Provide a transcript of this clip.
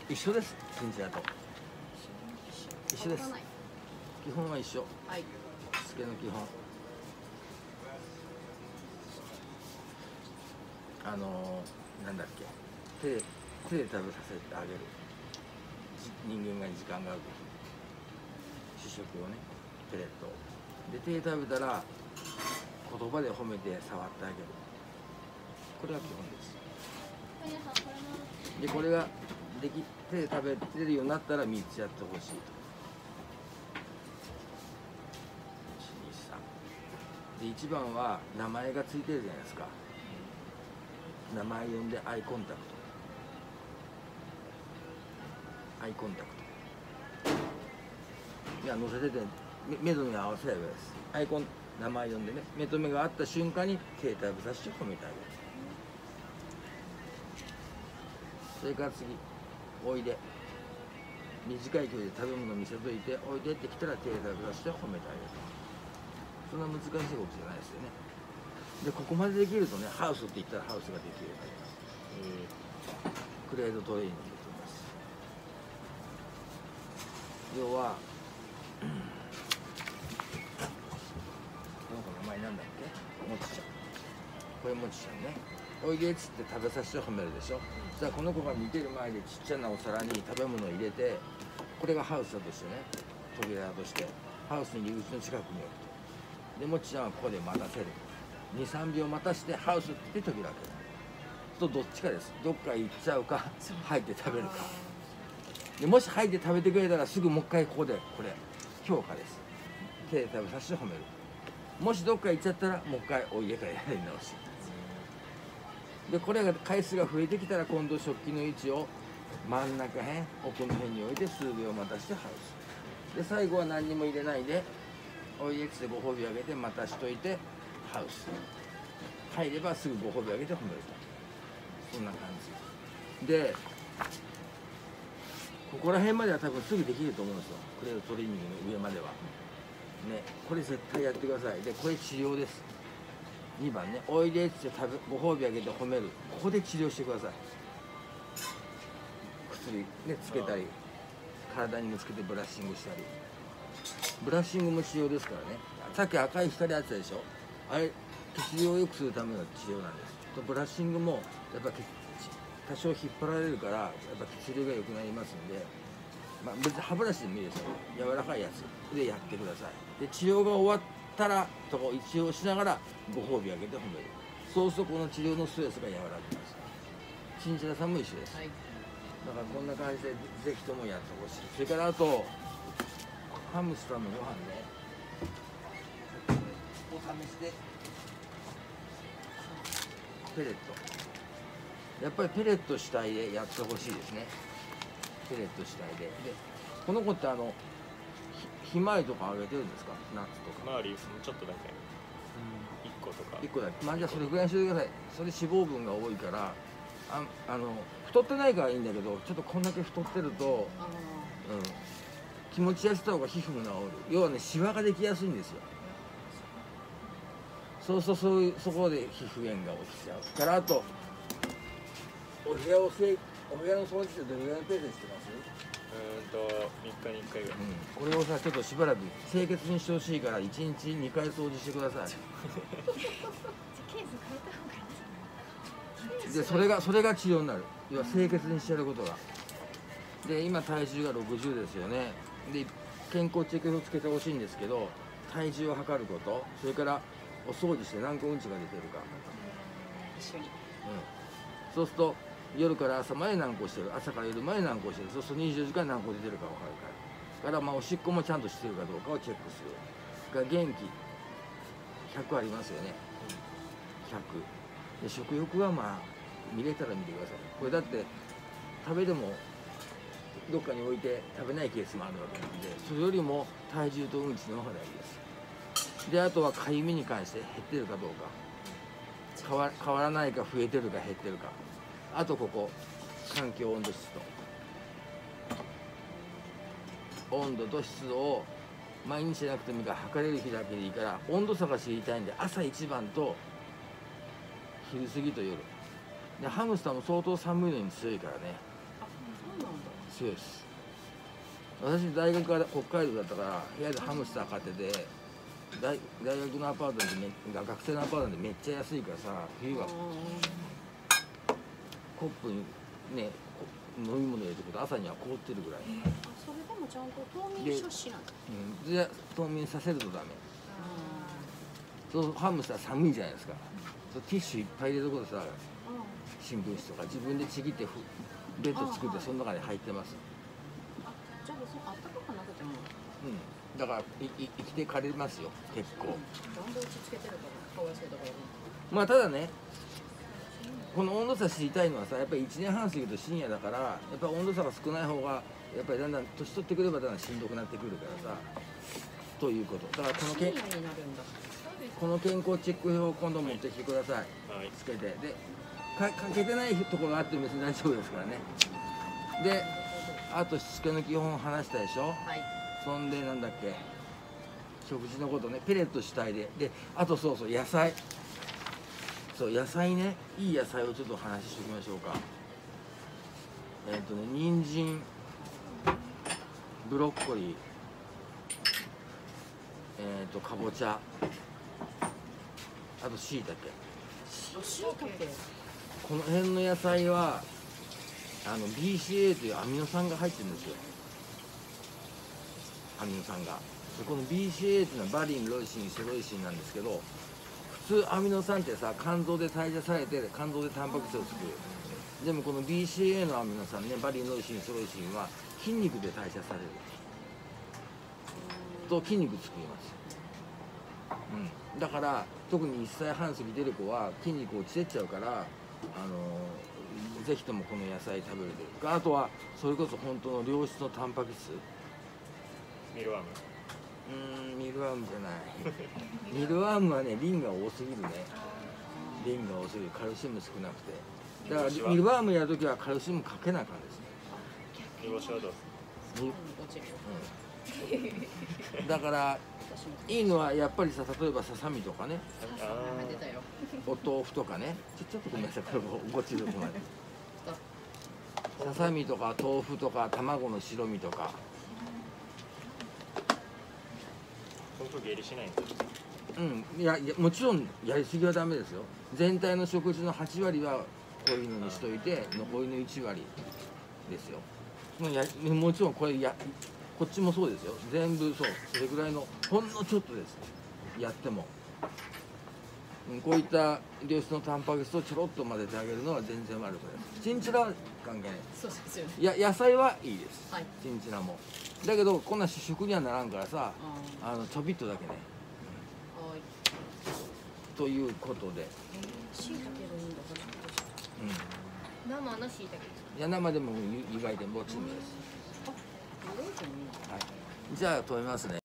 一緒です。チンチラと一緒です。基本は一緒。 はい。 しつけの基本。なんだっけ、手で食べさせてあげる。人間が時間がある時、主食をね、ペレットで手で食べたら言葉で褒めて触ってあげる。これが基本です。でこれが手で食べれるようになったら3つやってほしいと。1、2、3で、1番は名前がついてるじゃないですか。名前呼んでアイコンタクト、アイコンタクト、いや乗せてて目と目を合わせればいいです。名前呼んでね、目と目が合った瞬間に手食べさせて褒めてあげる。それから次、おいで、短い距離で食べ物を見せといて、おいでって来たら手食べさせて褒めてあげる。そんな難しいことじゃないですよね。でここまでできるとね、ハウスって言ったらハウスができるようになります。クレードトレーニングと言います。要はこの子の名前なんだっけ、もちちゃん。これもちちゃんね。おいでっつって食べさせて褒めるでしょ。じゃあこの子が見てる前でちっちゃなお皿に食べ物を入れて、これがハウスだとしてね、扉としてハウスに入り口の近くに置くと。でもちちゃんはここで待たせる。2、3秒待たしてハウスって扉開けると、どっちかです。どっか行っちゃうか入って食べるかで、もし入って食べてくれたらすぐもう一回ここでこれ評価です。手で食べさせて褒める。もしどっか行っちゃったらもう一回おいでからやり直しで、これが回数が増えてきたら今度食器の位置を真ん中辺、奥の辺に置いて数秒待たしてハウスで、最後は何にも入れないでおいでっつってご褒美あげて待たしといてハウス入ればすぐご褒美あげて褒めると。そんな感じで、ここら辺までは多分すぐできると思うんですよ。クレードトレーニングの上まではね。これ絶対やってください。でこれ治療です。2番ね、おいでってご褒美あげて褒める。ここで治療してください。薬ねつけたり、体にもつけてブラッシングしたり。ブラッシングも治療ですからね。さっき赤い光あったでしょ。あれ血流を良くするための治療なんです。ブラッシングもやっぱ多少引っ張られるからやっぱ血流が良くなりますんで、別に歯ブラシでもいいですよ。柔らかいやつでやってください。で治療が終わったらとか一応しながらご褒美あげて褒める。そうするとこの治療のストレスが和らぎます。チンチラさんも一緒です。だからこんな感じでぜひともやってほしい。それからあとハムスターのご飯ね、お試しでペレット、やっぱりペレット主体でやってほしいですね。ペレット主体で。この子ってひまわりとかあげてるんですか？ナッツとか。 ひまわりちょっとだけ1個とか。 1個だけ。じゃあそれぐらいにしてください。それ脂肪分が多いから太ってないからいいんだけど、ちょっとこんだけ太ってると、気持ちやした方が皮膚も治る。要はね、シワができやすいんですよ。そうそこで皮膚炎が起きちゃうから。あとお部屋の掃除ってどれぐらいのペースでしてます？ 3日に1回ぐらい。 これをさ、ちょっとしばらく清潔にしてほしいから1日2回掃除してください。でそれが治療になる。要は清潔にしてやることが。で今体重が60ですよね。で健康チェックをつけてほしいんですけど、体重を測ること、それからお掃除して何個うんちが出てるか一緒に、 そうすると夜から朝まで何個してる、朝から夜まで何個してる、そうすると24時間何個出てるか分かるから。おしっこもちゃんとしてるかどうかをチェックする。それから元気100ありますよね。100で、食欲は見れたら見てください。これだって食べてもどっかに置いて食べないケースもあるわけなんで、それよりも体重とうんちの方が大事です。であとはかゆみに関して減ってるかどうか、変わらないか、増えてるか減ってるか。あとここ環境温度湿度、温度と湿度を毎日じゃなくてもいいから測れる日だけでいいから、温度差が知りたいんで朝一番と昼過ぎと夜で、ハムスターも相当寒いのに強いからね。 そうなんだ。 強いです。私大学が北海道だったから部屋でハムスター飼ってて、大学のアパートで学生のアパートでめっちゃ安いからさ、冬はコップにね飲み物入れてくと朝には凍ってるぐらい。 それでもちゃんと冬眠処置なんだ。 じゃあ冬眠させるとダメ。そうハムスター寒いじゃないですか。そうティッシュいっぱい入れるとこでさ、新聞紙とか自分でちぎってベッド作ってその中に入ってます。 じゃあ別にあったかくなくても。 だから生きてかれますよ結構。 暖房打ちつけてるからかわいそうだから。 まあただね、この温度差知りたいのはさ、やっぱり1年半過ぎると深夜だから、やっぱり温度差が少ない方がやっぱりだんだん年取ってくればだんだんしんどくなってくるからさ、ということ。だから深夜になるんだ。 この健康チェック表を今度持ってきてください。 はい、 つけてでかけてないところがあっても別に大丈夫ですからね。であとしつけの基本を話したでしょ。 はい。 そんでなんだっけ、食事のことね、ペレット主体で、あとそう野菜、そう野菜ね、いい野菜をちょっと話しておきましょうか。人参、ブロッコリー、かぼちゃ、あとしいたけ。 しいたけ。 この辺の野菜はBCA というアミノ酸が入ってるんですよ。アミノ酸が。この BCA っていうのはバリン、ロイシン、イソロイシンなんですけど、普通アミノ酸ってさ肝臓で代謝されて肝臓でタンパク質を作る。でもこの BCA のアミノ酸ね、バリン、ロイシン、イソロイシンは筋肉で代謝されると筋肉作ります。だから特に1歳半過ぎてる子は筋肉落ちてっちゃうから、ぜひともこの野菜食べるで。あとはそれこそ本当の良質のタンパク質。 ミルワーム。 ミルワームじゃない。ミルワームはね、リンが多すぎるね。リンが多すぎる。カルシウム少なくて。だからミルワームやるときはカルシウムかけなあかんですね。 煮干しはどうだからいいのはやっぱりさ、例えばささみとかね、お豆腐とかね、ちょっとごめんなさい、これご注意ください。ささみとか豆腐とか卵の白身とか。 この時下痢しないんですか？ いやもちろんやりすぎはダメですよ。全体の食事の8割はこういうのにしといて、残りの1割ですよ。もちろんこっちもそうですよ。全部そう、それぐらいのほんのちょっとです。やっても、こういった良質のタンパク質をちょろっと混ぜてあげるのは全然悪くないです。チンチラは関係ない。 そうですよね。 野菜はいいです、 はい、 チンチラも。だけどこんな主食にはならんからさ、ちょびっとだけね、ということで。 しいたけのいいんだから。生のしいたけ。 いや生でも湯がいてもチンです。 はい、 じゃあ止めますね。